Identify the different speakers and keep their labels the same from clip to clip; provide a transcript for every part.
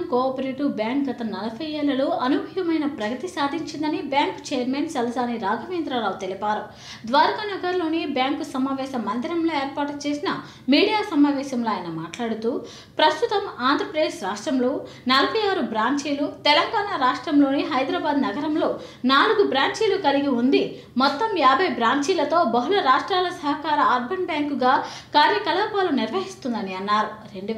Speaker 1: Cooperative bank గత 40 ఏళ్లలో అనూహ్యమైన ప్రగతి సాధించిందని బ్యాంకు చైర్మన్ సలసాని రాఘవేంద్రరావు తెలిపారు. ద్వారకా నగర్లోని బ్యాంకు సమావేశ మందిరంలో ఏర్పాటు చేసిన మీడియా సమావేశంలో ఆయన మాట్లాడుతూ, ప్రస్తుతం ఆంధ్రప్రదేశ్ రాష్ట్రంలో 46 బ్రాంచీలు, తెలంగాణ రాష్ట్రంలోని హైదరాబాద్ నగరంలో 4 బ్రాంచీలు కలిగి ఉంది. మొత్తం 50 బ్రాంచీలతో బహుళ రాష్ట్రాల సహకార అర్బన్ బ్యాంకుగా కార్యకలాపాలు నిర్వహిస్తుందని అన్నారు.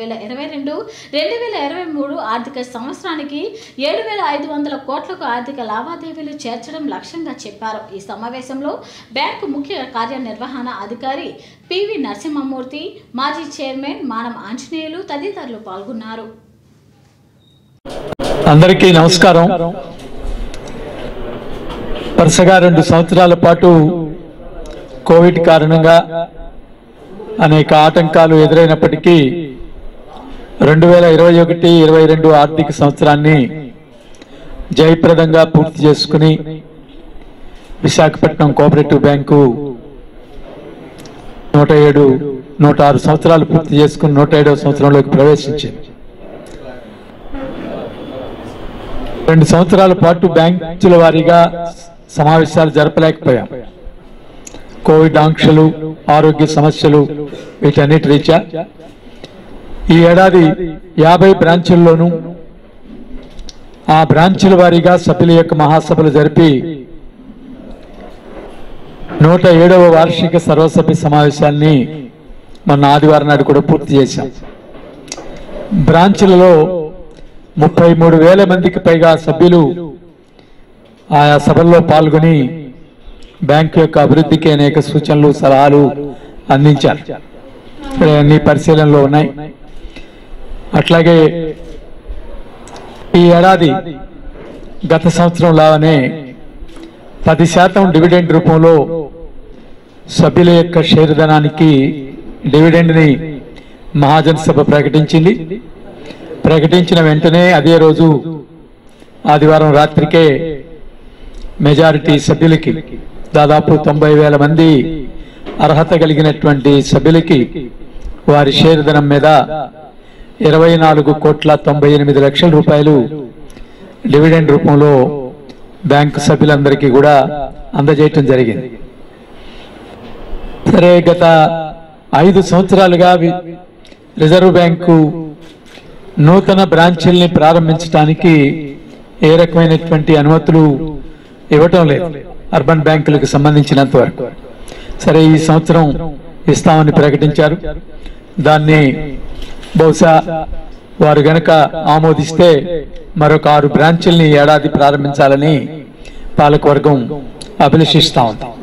Speaker 1: 2022-2023 ఆర్థిక సంవత్సరానికి 7,500 కోట్లకు ఆర్థిక లావాదేవీలు చేర్చడం లక్ష్యంగా చెప్పారు. ఈ సమావేశంలో బ్యాంకు ముఖ్య కార్యనిర్వహణ అధికారి పివి నరసింహమూర్తి, మాజీ చైర్మన్ మానం ఆంజనేయులు తదితరులు పాల్గొన్నారు.
Speaker 2: అందరికీ నమస్కారం. వరుసగా 2 సంవత్సరాల పాటు కోవిడ్ కారణంగా అనేక ఆటంకాలు ఎదురైనప్పటికీ 2021-22 ఆర్థిక సంవత్సరాన్ని జయప్రదంగా పూర్తి చేసుకుని విశాఖపట్నం కోఆపరేటివ్ బ్యాంకు 106 సంవత్సరాలు పూర్తి చేసుకుని 107వ సంవత్సరంలోకి ప్రవేశించింది. 2 సంవత్సరాల పాటు బ్యాంకుల వారీగా సమావేశాలు జరపలేకపోయాం. కోవిడ్ ఆంక్షలు, ఆరోగ్య సమస్యలు, వీటన్నిటి రీత్యా ఈ ఏడాది 50 బ్రాంచుల్లోనూ ఆ బ్రాంచుల వారీగా సభ్యుల యొక్క మహాసభలు జరిపి 107వ వార్షిక సర్వసభ్య సమావేశాన్ని మొన్న ఆదివారం నాడు కూడా పూర్తి చేశాం. బ్రాంచులలో 33,000 మందికి పైగా సభ్యులు ఆయా సభల్లో పాల్గొని బ్యాంకు యొక్క అభివృద్ధికి అనేక సూచనలు, సలహాలు అందించారు. అన్ని పరిశీలనలో ఉన్నాయి. అట్లాగే ఈ ఏడాది గత సంవత్సరం లాగానే 10% డివిడెండ్ రూపంలో సభ్యుల యొక్క షేరు ధనానికి డివిడెండ్ని మహాజన్ సభ ప్రకటించింది. ప్రకటించిన వెంటనే అదే రోజు ఆదివారం రాత్రికే మెజారిటీ సభ్యులకి, దాదాపు 90,000 మంది అర్హత కలిగినటువంటి సభ్యులకి వారి షేరు ధనం మీద 24,98,00,000 రూపాయలు డివిడెండ్ రూపంలో బ్యాంకు సభ్యులందరికీ కూడా అందజేయటం జరిగింది. సరే, గత 5 సంవత్సరాలుగా రిజర్వ్ బ్యాంకు నూతన బ్రాంచీల్ని ప్రారంభించడానికి ఏ రకమైనటువంటి అనుమతులు ఇవ్వటం లేదు అర్బన్ బ్యాంకులకు సంబంధించినంత వరకు. సరే, ఈ సంవత్సరం ఇస్తామని ప్రకటించారు. దాన్ని బహుశా వారు గనక ఆమోదిస్తే మరొక 6 బ్రాంచుల్ని ఏడాది ప్రారంభించాలని పాలకవర్గం అభిలషిస్తా ఉంది.